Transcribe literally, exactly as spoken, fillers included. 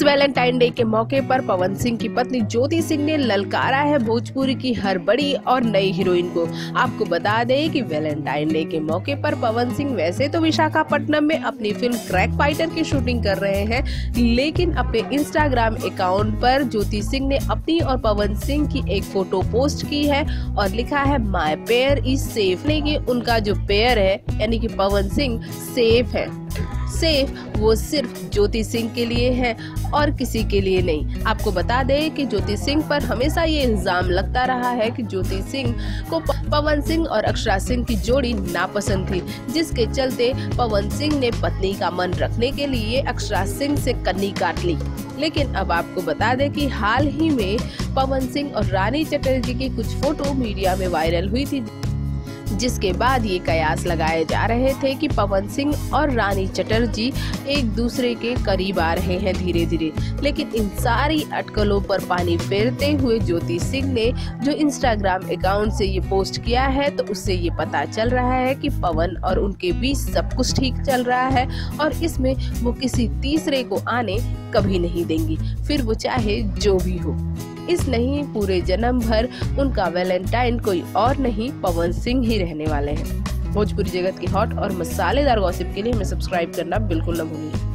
Valentine day के मौके पर पवन सिंह की पत्नी ज्योति सिंह ने ललकारा है भोजपुरी की हर बड़ी और नई हीरोइन को। आपको बता दें कि वैलेंटाइन डे के मौके पर पवन सिंह वैसे तो विशाखापट्टनम में अपनी फिल्म क्रैक फाइटर की शूटिंग कर रहे हैं, लेकिन अपने इंस्टाग्राम अकाउंट पर ज्योति सिंह ने अपनी और पवन सिंह की एक फोटो पोस्ट की है और लिखा है माय पेयर इज सेफ, यानी कि उनका जो पेयर है यानी कि पवन सिंह सेफ है। सेफ वो सिर्फ ज्योति सिंह के लिए है और किसी के लिए नहीं। आपको बता दें कि ज्योति सिंह पर हमेशा ये इल्जाम लगता रहा है कि ज्योति सिंह को पवन सिंह और अक्षरा सिंह की जोड़ी नापसंद थी, जिसके चलते पवन सिंह ने पत्नी का मन रखने के लिए अक्षरा सिंह से कन्नी काट ली। लेकिन अब आपको बता दें कि हाल ही में पवन सिंह और रानी चटर्जी की कुछ फोटो मीडिया में वायरल हुई थी, जिसके बाद ये कयास लगाए जा रहे थे कि पवन सिंह और रानी चटर्जी एक दूसरे के करीब आ रहे हैं धीरे धीरे। लेकिन इन सारी अटकलों पर पानी फेरते हुए ज्योति सिंह ने जो इंस्टाग्राम अकाउंट से ये पोस्ट किया है, तो उससे ये पता चल रहा है कि पवन और उनके बीच सब कुछ ठीक चल रहा है और इसमें वो किसी तीसरे को आने कभी नहीं देंगी, फिर वो चाहे जो भी हो। इस नहीं पूरे जन्म भर उनका वैलेंटाइन कोई और नहीं पवन सिंह ही रहने वाले हैं। भोजपुरी जगत की हॉट और मसालेदार गॉसिप के लिए हमें सब्सक्राइब करना बिल्कुल न भूलिए।